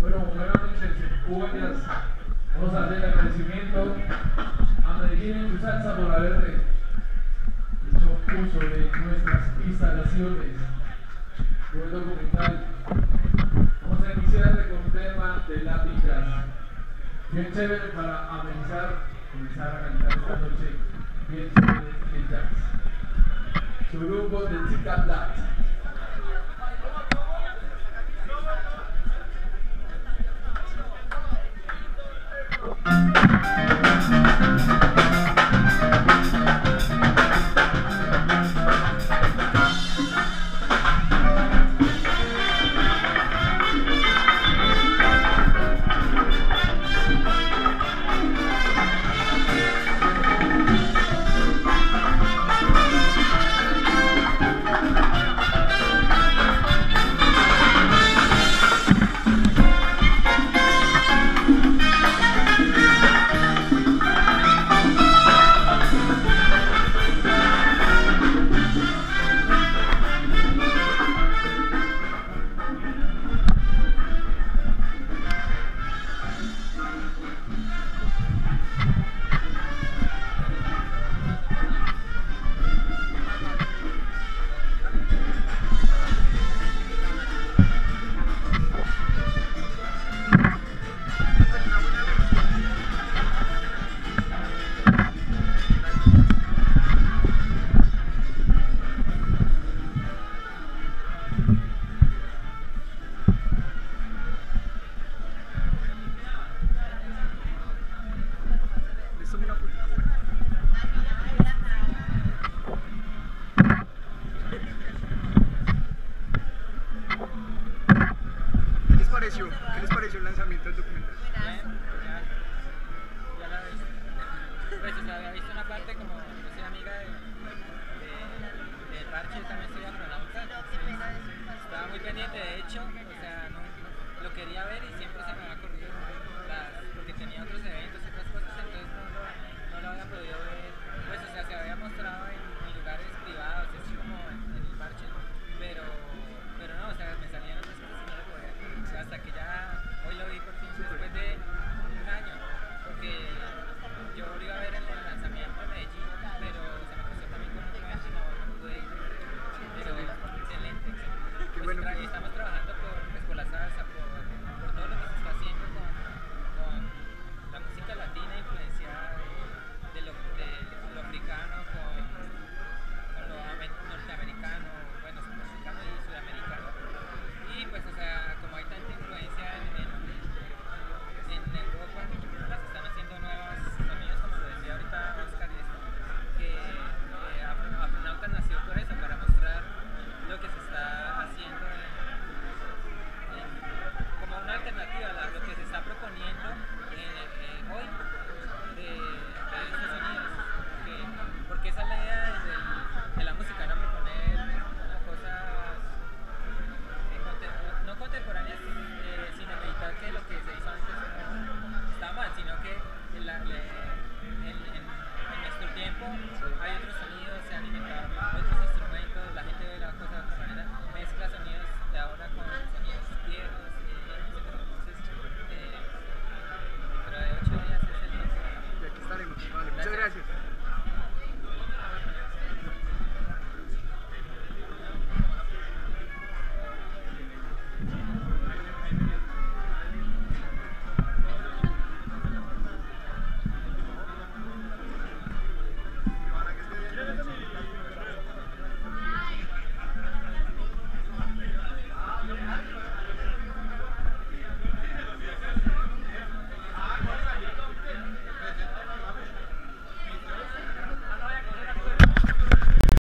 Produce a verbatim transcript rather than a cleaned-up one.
Bueno, buenas noches, cubanas. Vamos a hacer agradecimiento a Medellín en su salsa por haber hecho uso de nuestras instalaciones de un documental. Vamos a iniciar con un tema de Latin Jazz, bien chévere para amenizar, comenzar a cantar esta noche, bien chévere el jazz. Su grupo de Tica Black. ¿Qué les pareció el lanzamiento del documental? Bien, ya, ya la ves. Pues, o sea, había visto una parte como, yo soy amiga de, de, de Parche, también soy astronauta, entonces estaba muy pendiente. De hecho,